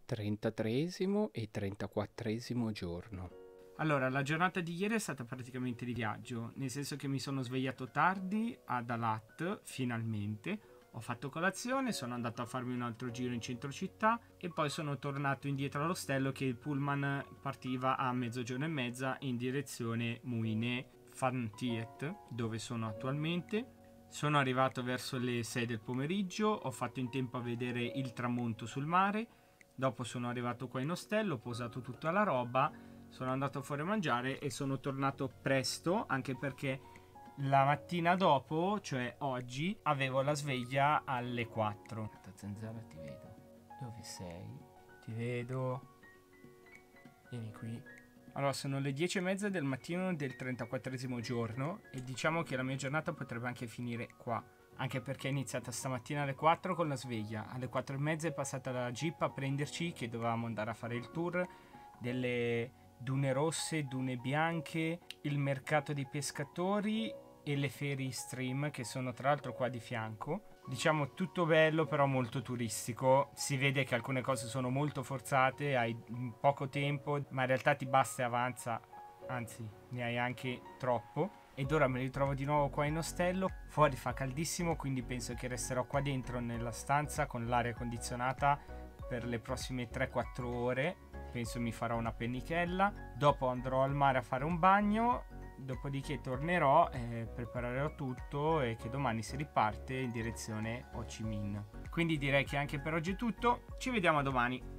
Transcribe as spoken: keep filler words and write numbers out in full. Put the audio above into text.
trentatreesimo e trentaquattresimo giorno. Allora, la giornata di ieri è stata praticamente di viaggio, nel senso che mi sono svegliato tardi ad Alat, finalmente. Ho fatto colazione, sono andato a farmi un altro giro in centro città e poi sono tornato indietro all'ostello che il pullman partiva a mezzogiorno e mezza in direzione Muine-Fantiet, dove sono attualmente. Sono arrivato verso le sei del pomeriggio, ho fatto in tempo a vedere il tramonto sul mare, dopo sono arrivato qua in ostello, ho posato tutta la roba, sono andato fuori a mangiare e sono tornato presto, anche perché la mattina dopo, cioè oggi, avevo la sveglia alle quattro. Zanzara, ti vedo. Dove sei? Ti vedo. Vieni qui. Allora, sono le dieci e mezza del mattino del trentaquattresimo giorno e diciamo che la mia giornata potrebbe anche finire qua. Anche perché è iniziata stamattina alle quattro con la sveglia. Alle quattro e mezza è passata la jeep a prenderci, che dovevamo andare a fare il tour delle dune rosse, dune bianche, il mercato dei pescatori e le ferie stream, che sono tra l'altro qua di fianco. Diciamo tutto bello, però molto turistico. Si vede che alcune cose sono molto forzate, hai poco tempo, ma in realtà ti basta e avanza, anzi ne hai anche troppo. Ed ora me li trovo di nuovo qua in ostello. Fuori fa caldissimo, quindi penso che resterò qua dentro nella stanza con l'aria condizionata per le prossime tre quattro ore. Penso mi farò una pennichella. Dopo andrò al mare a fare un bagno. Dopodiché tornerò, eh, preparerò tutto e che domani si riparte in direzione Ho Chi Minh. Quindi direi che anche per oggi è tutto. Ci vediamo domani.